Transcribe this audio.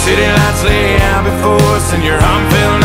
City lights lay out before us, and your arm felt